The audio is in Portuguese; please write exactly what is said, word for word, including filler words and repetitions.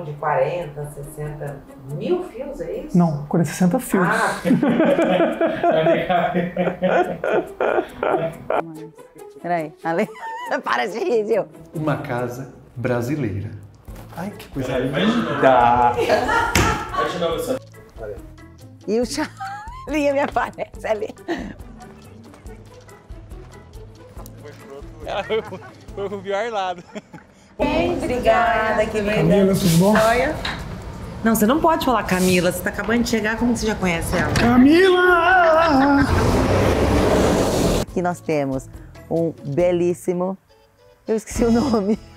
De quarenta, sessenta mil fios, é isso? Não, quarenta, sessenta fios. Ah. Peraí, Ale... para de rir, Gil. Uma casa brasileira. Ai, que coisa Peraí, linda! Faz de novo essa. E o Charlinho me aparece ali. Ela foi, foi pro pior lado. Obrigada, querida. Camila, tudo bom? Olha. Não, você não pode falar Camila, você tá acabando de chegar, como você já conhece ela? Camila! Aqui nós temos um belíssimo... Eu esqueci o nome.